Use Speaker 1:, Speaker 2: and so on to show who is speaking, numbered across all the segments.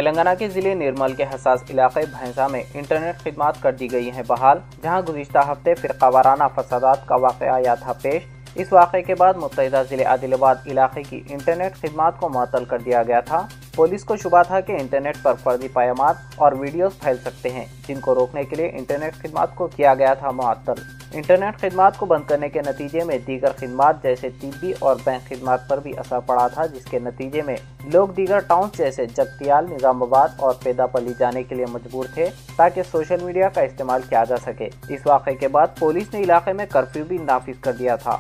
Speaker 1: تلنگانہ کے ضلع نرمل کے حساس علاقے بھینسا میں انٹرنیٹ خدمات کر دی گئی ہیں بحال، جہاں گزشتہ ہفتے فرقہ وارانہ فسادات کا واقعہ آیا تھا پیش۔ اس واقعے کے بعد متحدہ ضلع عادل آباد علاقے کی انٹرنیٹ خدمات کو معطل کر دیا گیا تھا۔ پولیس کو شبہ تھا کہ انٹرنیٹ پر فرضی پیغامات اور ویڈیوز پھیل سکتے ہیں، جن کو روکنے کے لیے انٹرنیٹ خدمات کو کیا گیا تھا معطل۔ انٹرنیٹ خدمات کو بند کرنے کے نتیجے میں دیگر خدمات جیسے طبی اور بینک خدمات پر بھی اثر پڑا تھا، جس کے نتیجے میں لوگ دیگر ٹاؤنز جیسے جگتیال، نظام آباد اور پیدا پلی جانے کے لیے مجبور تھے تاکہ سوشل میڈیا کا استعمال کیا جا سکے۔ اس واقعے کے بعد پولیس نے علاقے میں کرفیو بھی نافذ کر دیا تھا۔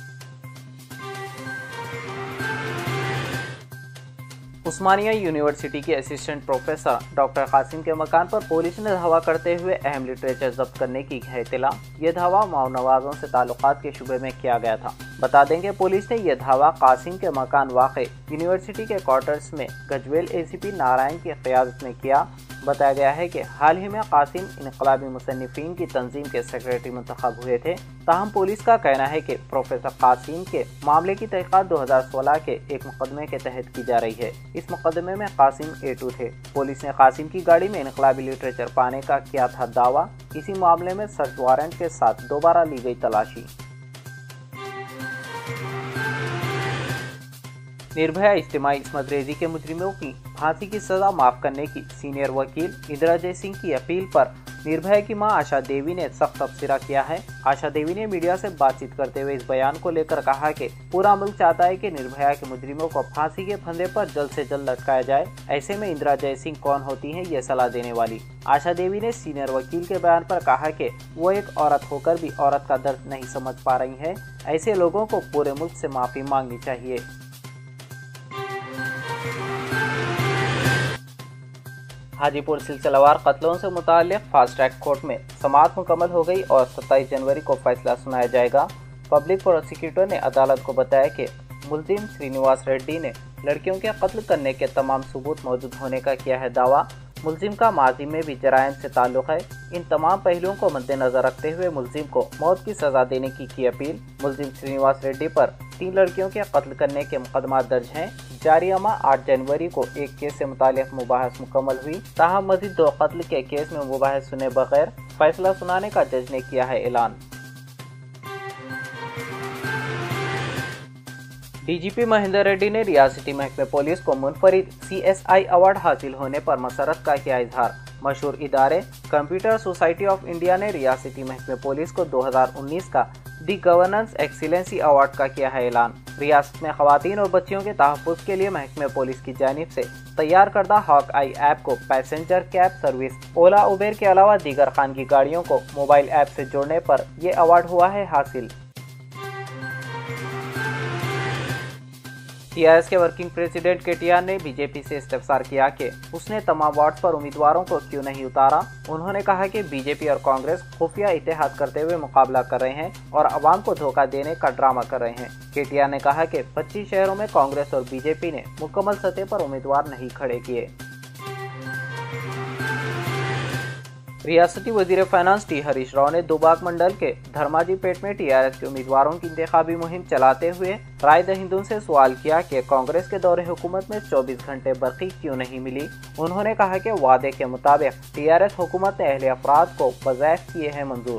Speaker 1: عثمانیہ یونیورسٹی کے اسسٹنٹ پروفیسر ڈاکٹر قاسم کے مکان پر پولیس نے دھاوا کرتے ہوئے اہم لٹریچر ضبط کرنے کی ہے اطلاع۔ یہ دھاوا ماونوازوں سے تعلقات کے شبے میں کیا گیا تھا۔ بتا دیں کہ پولیس نے یہ دھاوا قاسم کے مکان واقع یونیورسٹی کے کوارٹرز میں گجویل اے سی پی نارائن کی قیادت میں کیا۔ بتایا گیا ہے کہ حال ہی میں قاسم انقلابی مصنفین کی تنظیم کے سیکریٹری منتخب ہوئے تھے، تاہم پولیس کا کہنا ہے کہ پروفیسر قاسم کے معاملے کی تحقیقات 2016 کے ایک مقدمے کے تحت کی جا رہی ہے۔ اس مقدمے میں قاسم A2 تھے۔ پولیس نے قاسم کی گاڑی میں انقلابی لٹریچر پانے کا کیا تھا دعویٰ۔ اسی معاملے میں سرچ وارنٹ کے ساتھ دوبارہ لی گئی تلاشی۔ نربھیا اجتماعی عصمت ریزی کے مجرموں کی پھانسی کی سزا معاف کرنے کی سینئر وکیل اندرا جے سنگھ کی اپیل پر نربھیا کی ماں آشا دیوی نے سخت تبصرہ کیا ہے۔ آشا دیوی نے میڈیا سے بات چیت کرتے ہوئے اس بیان کو لے کر کہا کہ پورا ملک چاہتا ہے کہ نربھیا کے مجرموں کو پھانسی کے پھندے پر جلد سے جلد لٹکایا جائے، ایسے میں اندرا جے سنگھ کون ہوتی ہیں یہ صلاح دینے والی۔ آشا دیوی نے سینئر وکیل کے بیان پر کہا کہ وہ ایک عورت ہو کر بھی عورت کا درد نہیں سمجھ پا رہی ہیں، ایسے لوگوں کو پورے ملک سے معافی مانگنی چاہیے۔ حاجی پور سلسلہ وار قتلوں سے متعلق فاسٹ ٹریک کورٹ میں سماعت مکمل ہو گئی اور 27 جنوری کو فیصلہ سنایا جائے گا۔ پبلک پروسیکیوٹر نے عدالت کو بتایا کہ ملزم سرینواس ریڈی نے لڑکیوں کے قتل کرنے کے تمام ثبوت موجود ہونے کا کیا ہے دعویٰ۔ ملزم کا ماضی میں بھی جرائم سے تعلق ہے۔ ان تمام پہلوؤں کو مد نظر رکھتے ہوئے ملزم کو موت کی سزا دینے کی اپیل۔ ملزم سرینواس ریڈی پر 3 لڑکیوں کے قتل کرنے کے مقدمات درج ہیں۔ جاریہ ماہ 8 جنوری کو ایک کیس سے متعلق مباحث مکمل ہوئی، تاہم مزید 2 قتل کے کیس میں مباحث سنے بغیر فیصلہ سنانے کا جج نے کیا ہے اعلان۔ D G P Mahender Reddy نے ریاستی محکمہ پولیس کو منفرد CSI ایوارڈ حاصل ہونے پر مسرت کا کیا اظہار۔ مشہور ادارے کمپیوٹر سوسائٹی آف انڈیا نے ریاستی محکمہ پولیس کو 2019 کا دی گورننس ایکسیلنسی ایوارڈ کا کیا ہے اعلان۔ ریاست میں خواتین اور بچیوں کے تحفظ کے لیے محکمہ پولیس کی جانب سے تیار کردہ ہاک آئی ایپ کو passenger cab service Ola Uber کے علاوہ دیگر خانگی گاڑیوں کو موبائل ایپ سے جوڑنے پر یہ ایوارڈ ہوا ہے حاصل۔ TRS کے ورکنگ پریزیڈنٹ KTR نے BJP سے استفسار کیا کہ اس نے تمام وارڈز پر امیدواروں کو کیوں نہیں اتارا۔ انہوں نے کہا کہ BJP اور کانگریس خفیہ اتحاد کرتے ہوئے مقابلہ کر رہے ہیں اور عوام کو دھوکہ دینے کا ڈرامہ کر رہے ہیں۔ KTR نے کہا کہ 25 شہروں میں کانگریس اور BJP نے مکمل سطح پر امیدوار نہیں کھڑے کیے۔ ریاستی وزیر فائنانس ٹی ہریش راؤ نے دوباک منڈل کے دھرماجی پیٹ میں TRS کے امیدواروں کی انتخابی مہم چلاتے ہوئے رائے دہندوں سے سوال کیا کہ کانگریس کے دور حکومت میں 24 گھنٹے برقی کیوں نہیں ملی۔ انہوں نے کہا کہ وعدے کے مطابق TRS حکومت نے اہل افراد کو وظائف کیے ہیں منظور۔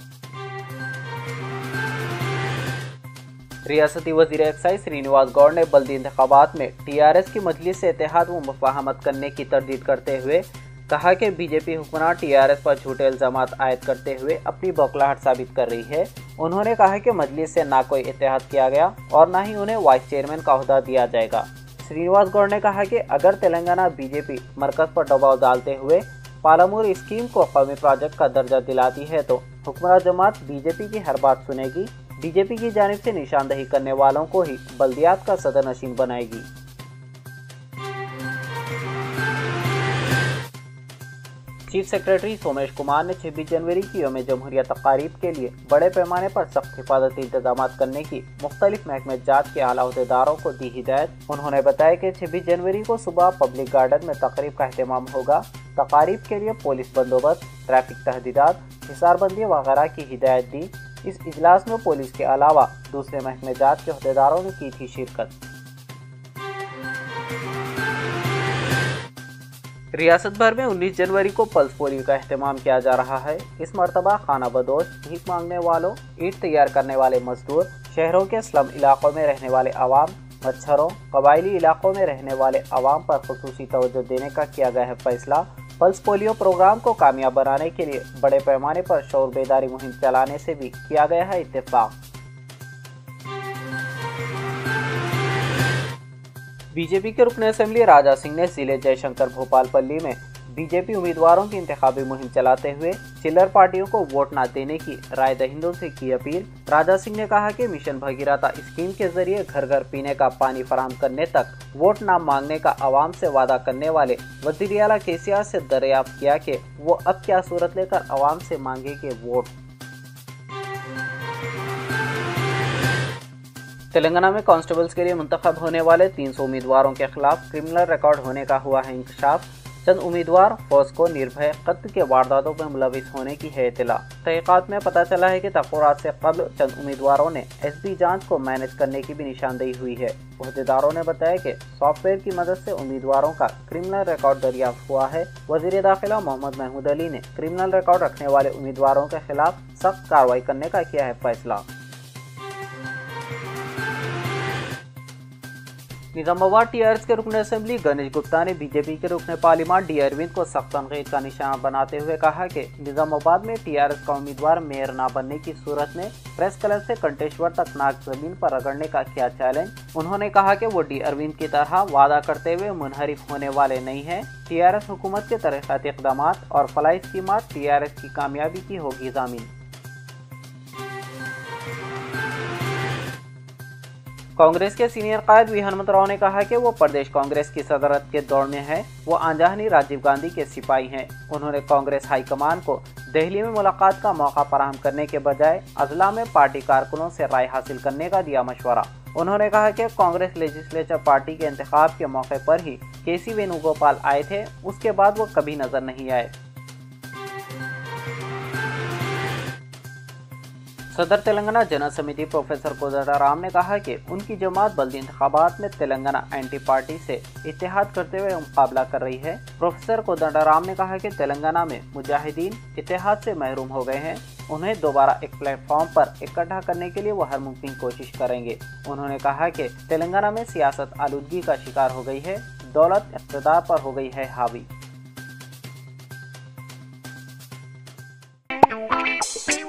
Speaker 1: ریاستی وزیر ایکسائز سرینواس گوڑ نے بلدی انتخابات میں TRS کی مجلس سے اتحاد و مفاہمت کرنے کی تردید کرتے ہوئے کہا کہ BJP حکمران TRS پر جھوٹے الزامات عائد کرتے ہوئے اپنی بوکھلاہٹ ثابت کر رہی ہے۔ انہوں نے کہا کہ مجلس سے نہ کوئی اتحاد کیا گیا اور نہ ہی انہیں وائس چیئرمین کا عہدہ دیا جائے گا۔ سرینواس گوڑ نے کہا کہ اگر تلنگانہ BJP مرکز پر دباؤ ڈالتے ہوئے پالامور اسکیم کو قومی پروجیکٹ کا درجہ دلاتی ہے تو حکمراں جماعت BJP کی ہر بات سنے گی۔ BJP کی جانب سے نشاندہی کرنے والوں کو ہی بلدیات کا صدر نشین بنائے گی۔ چیف سیکرٹری سومیش کمار نے 26 جنوری کی یوم جمہوریہ تقاریب کے لیے بڑے پیمانے پر سخت حفاظتی انتظامات کرنے کی مختلف محکمہ جات کے اعلیٰ عہدیداروں کو دی ہدایت۔ انہوں نے بتایا کہ 26 جنوری کو صبح پبلک گارڈن میں تقریب کا اہتمام ہوگا۔ تقاریب کے لیے پولیس بندوبست، ٹریفک تحدیدات، حصار بندی وغیرہ کی ہدایت دی۔ اس اجلاس میں پولیس کے علاوہ دوسرے محکمہ جات کے عہدیداروں نے کی تھی شرکت۔ रियासत भर में 19 जनवरी को पल्स पोलियो का एहतमाम किया जा रहा है। इस मरतबा खाना बदोश, भीख मांगने वालों, ईंट तैयार करने वाले मजदूर, शहरों के स्लम इलाकों में रहने वाले अवाम, मच्छरों, कबायली इलाकों में रहने वाले अवाम पर खुसूसी तवज्जो देने का किया गया है फैसला। पल्स पोलियो प्रोग्राम को कामयाब बनाने के लिए बड़े पैमाने पर शौर बेदारी मुहिम चलाने से भी किया गया है इत्तेफाक। बीजेपी के रुकन असेंबली राजा सिंह ने जिले जयशंकर भोपालपल्ली में बीजेपी उम्मीदवारों की इंतखाबी मुहिम चलाते हुए चिल्लर पार्टियों को वोट न देने की राय दहिंदों से की अपील। राजा सिंह ने कहा कि मिशन भगीरथा स्कीम के जरिए घर घर पीने का पानी फराहम करने तक वोट न मांगने का आवाम से वादा करने वाले वज़ीर आला केसीआर से दरियाफ्त किया कि वो अब क्या सूरत लेकर आवाम से मांगेंगे वोट। तेलंगाना में कांस्टेबल्स के लिए मुंतखब होने वाले 300 उम्मीदवारों के खिलाफ क्रिमिनल रिकॉर्ड होने का हुआ है इंकशाफ। चंद उम्मीदवार फौज को निर्भय कत्ल के वारदातों में मुलविस होने की है इत्तला। तहकीकात में पता चला है कि तक़र्रात से कबल चंद उम्मीदवारों ने एसबी जांच को मैनेज करने की भी निशानदेही हुई है। अहदेदारों ने बताया कि सॉफ्टवेयर की मदद से उम्मीदवारों का क्रिमिनल रिकॉर्ड दरियाफ्त हुआ है। वज़ीर दाखिला मोहम्मद महमूद अली ने क्रिमिनल रिकॉर्ड रखने वाले उम्मीदवारों के खिलाफ सख्त कार्रवाई करने का किया है फैसला। निजामाबाद टीआरएस के रुकन असेंबली गणेश गुप्ता ने बीजेपी के रुकन पार्लियामेंट डी अरविंद को सख्त तनकीद का निशाना बनाते हुए कहा कि निजामाबाद में टीआरएस का उम्मीदवार मेयर न बनने की सूरत में प्रेस क्लब से कंटेश्वर तक नाक जमीन पर रगड़ने का किया चैलेंज। उन्होंने कहा कि वो डी अरविंद की तरह वादा करते हुए मुनहरिफ होने वाले नहीं हैं। टीआरएस हुकूमत के तरक्याती इक़दामात और फलाही स्कीमात टीआरएस की कामयाबी की होगी ज़ामीन। कांग्रेस के सीनियर कायद वी हनुमत राव ने कहा कि वो प्रदेश कांग्रेस की सदरत के दौर में है। वो आंजहानी राजीव गांधी के सिपाही हैं। उन्होंने कांग्रेस हाईकमान को दिल्ली में मुलाकात का मौका फराहम करने के बजाय अजला में पार्टी कारकुनों से राय हासिल करने का दिया मशवरा। उन्होंने कहा कि कांग्रेस लेजिस्लेचर पार्टी के इंतखाब के मौके पर ही केसी वेणुगोपाल आए थे, उसके बाद वो कभी नजर नहीं आए। सदर तेलंगाना जनरल समिति प्रोफेसर कोदंडराम ने कहा कि उनकी जमात बल्दी इंतखाबात में तेलंगाना एंटी पार्टी से इत्तेहाद करते हुए मुकाबला कर रही है। प्रोफेसर कोदंडराम ने कहा कि तेलंगाना में मुजाहिदीन इत्तेहाद से महरूम हो गए हैं। उन्हें दोबारा एक प्लेटफॉर्म पर इकट्ठा करने के लिए वो हर मुमकिन कोशिश करेंगे। उन्होंने कहा कि तेलंगाना में सियासत आलूदगी का शिकार हो गई है, दौलत इक़्तिदार पर हो गई है हावी।